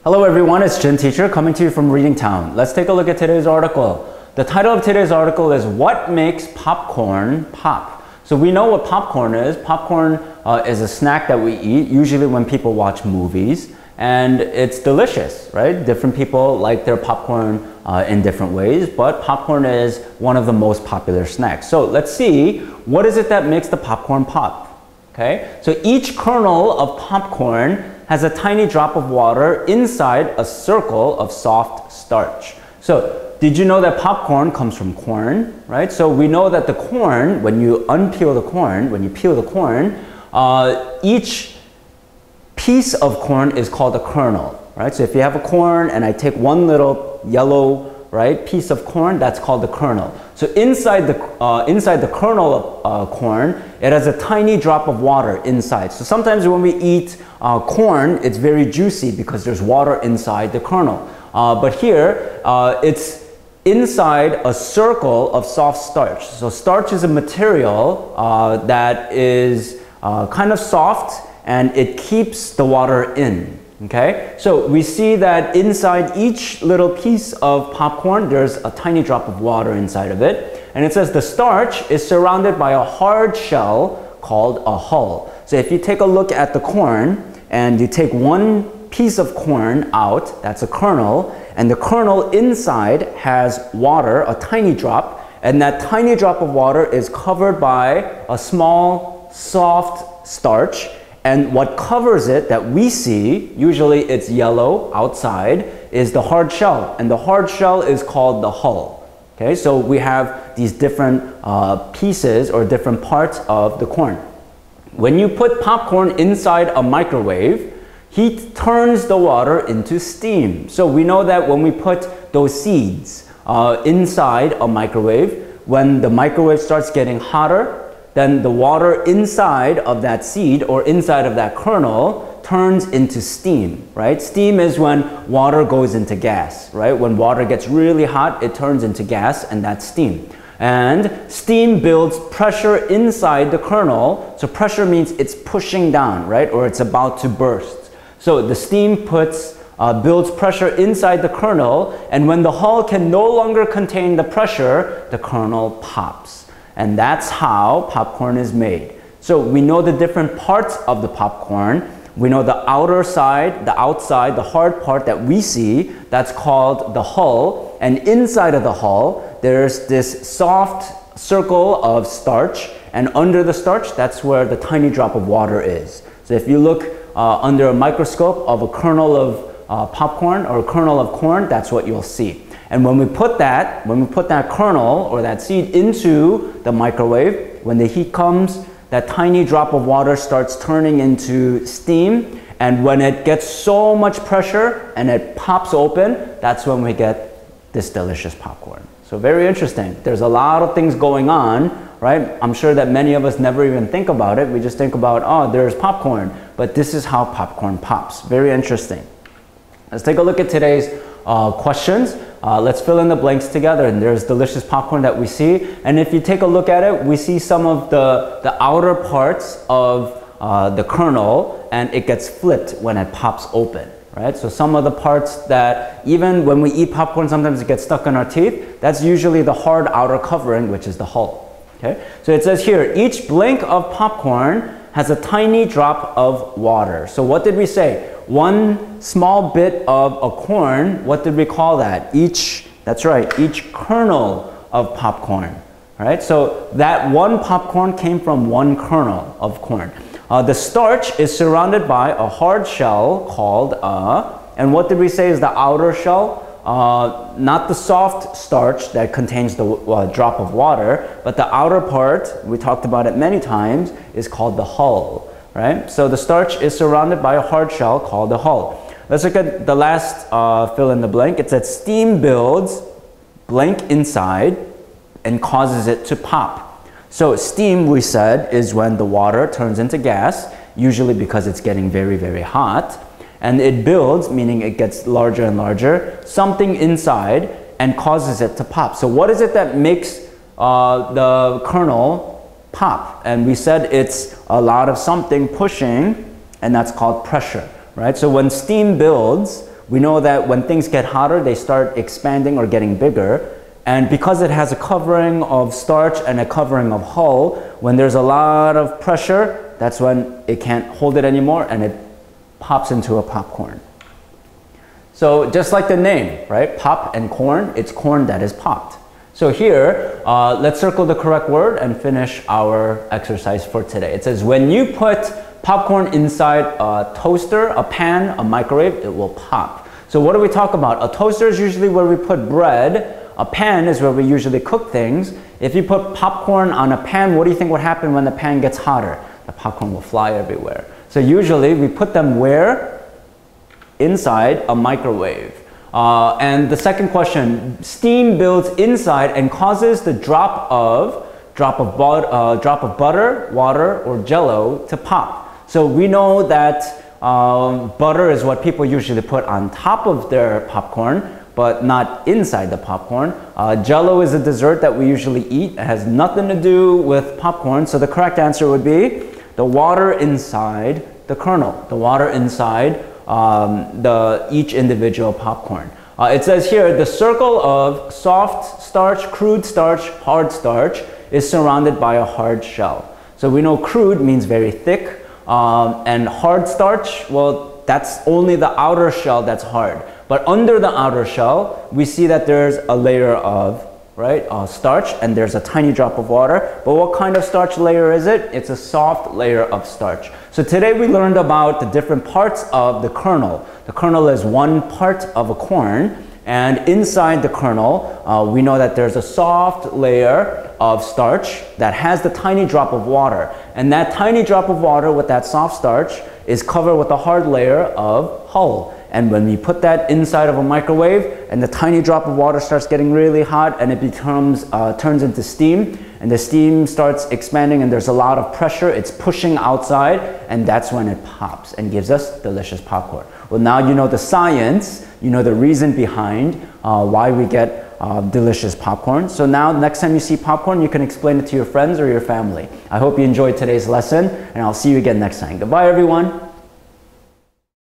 Hello everyone, it's Jin Teacher coming to you from Reading Town. Let's take a look at today's article. The title of today's article is What Makes Popcorn Pop? So we know what popcorn is. Popcorn is a snack that we eat, usually when people watch movies, and it's delicious, right? Different people like their popcorn in different ways, but popcorn is one of the most popular snacks. So let's see, what is it that makes the popcorn pop? Okay, so each kernel of popcorn has a tiny drop of water inside a circle of soft starch. So did you know that popcorn comes from corn, right? So we know that the corn, when you unpeel the corn, when you peel the corn, each piece of corn is called a kernel, right? So if you have a corn and I take one little yellow, right, piece of corn, that's called the kernel. So inside the kernel of corn, it has a tiny drop of water inside. So sometimes when we eat corn, it's very juicy because there's water inside the kernel. But here, it's inside a circle of soft starch. So starch is a material that is kind of soft and it keeps the water in. Okay, so we see that inside each little piece of popcorn, there's a tiny drop of water inside of it. And it says the starch is surrounded by a hard shell called a hull. So if you take a look at the corn and you take one piece of corn out, that's a kernel, and the kernel inside has water, a tiny drop, and that tiny drop of water is covered by a small, soft starch. And what covers it that we see, usually it's yellow outside, is the hard shell. And the hard shell is called the hull. Okay, so we have these different pieces or different parts of the corn. When you put popcorn inside a microwave, heat turns the water into steam. So we know that when we put those seeds inside a microwave, when the microwave starts getting hotter, then the water inside of that seed or inside of that kernel turns into steam, right? Steam is when water goes into gas, right? When water gets really hot, it turns into gas, and that's steam. And steam builds pressure inside the kernel. So pressure means it's pushing down, right? Or it's about to burst. So the steam builds pressure inside the kernel, and when the hull can no longer contain the pressure, the kernel pops. And that's how popcorn is made. So we know the different parts of the popcorn. We know the outer side, the outside, the hard part that we see, that's called the hull. And inside of the hull, there's this soft circle of starch. And under the starch, that's where the tiny drop of water is. So if you look under a microscope of a kernel of popcorn or a kernel of corn, that's what you'll see. And when we put that kernel or that seed into the microwave, when the heat comes, that tiny drop of water starts turning into steam. And when it gets so much pressure and it pops open, that's when we get this delicious popcorn. So very interesting. There's a lot of things going on, right? I'm sure that many of us never even think about it. We just think about, oh, there's popcorn. But this is how popcorn pops. Very interesting. Let's take a look at today's questions. Let's fill in the blanks together. And there's delicious popcorn that we see. And if you take a look at it, we see some of the outer parts of the kernel, and it gets flipped when it pops open, right? So some of the parts that even when we eat popcorn, sometimes it gets stuck in our teeth. That's usually the hard outer covering, which is the hull. Okay? So it says here, each blink of popcorn has a tiny drop of water. So what did we say? One small bit of a corn, what did we call that? That's right, each kernel of popcorn, right? So that one popcorn came from one kernel of corn. The starch is surrounded by a hard shell called and what did we say is the outer shell? Not the soft starch that contains the drop of water, but the outer part, we talked about it many times, is called the hull. Right? So the starch is surrounded by a hard shell called the hull. Let's look at the last fill in the blank. It says steam builds blank inside and causes it to pop. So steam, we said, is when the water turns into gas, usually because it's getting very, very hot. And it builds, meaning it gets larger and larger, something inside and causes it to pop. So what is it that makes the kernel pop? And we said it's a lot of something pushing, and that's called pressure, right? So when steam builds, we know that when things get hotter, they start expanding or getting bigger. And because it has a covering of starch and a covering of hull, when there's a lot of pressure, that's when it can't hold it anymore and it pops into a popcorn. So just like the name, right? Pop and corn, it's corn that is popped. So here, let's circle the correct word and finish our exercise for today. It says, when you put popcorn inside a toaster, a pan, a microwave, it will pop. So what do we talk about? A toaster is usually where we put bread. A pan is where we usually cook things. If you put popcorn on a pan, what do you think would happen when the pan gets hotter? The popcorn will fly everywhere. So usually we put them where? Inside a microwave. And the second question, steam builds inside and causes the drop of butter, water, or jello to pop. So we know that butter is what people usually put on top of their popcorn, but not inside the popcorn. Jello is a dessert that we usually eat. It has nothing to do with popcorn. So the correct answer would be the water inside the kernel, the water inside each individual popcorn. It says here, the circle of soft starch, crude starch, hard starch is surrounded by a hard shell. So we know crude means very thick, and hard starch, well, that's only the outer shell that's hard. But under the outer shell, we see that there's a layer of starch, and there's a tiny drop of water. But what kind of starch layer is it? It's a soft layer of starch. So today we learned about the different parts of the kernel. The kernel is one part of a corn, and inside the kernel, we know that there's a soft layer of starch that has the tiny drop of water. And that tiny drop of water with that soft starch is covered with a hard layer of hull. And when we put that inside of a microwave and the tiny drop of water starts getting really hot and it turns into steam, and the steam starts expanding and there's a lot of pressure, it's pushing outside, and that's when it pops and gives us delicious popcorn. Well, now you know the science, you know the reason behind why we get delicious popcorn. So now next time you see popcorn, you can explain it to your friends or your family. I hope you enjoyed today's lesson, and I'll see you again next time. Goodbye, everyone.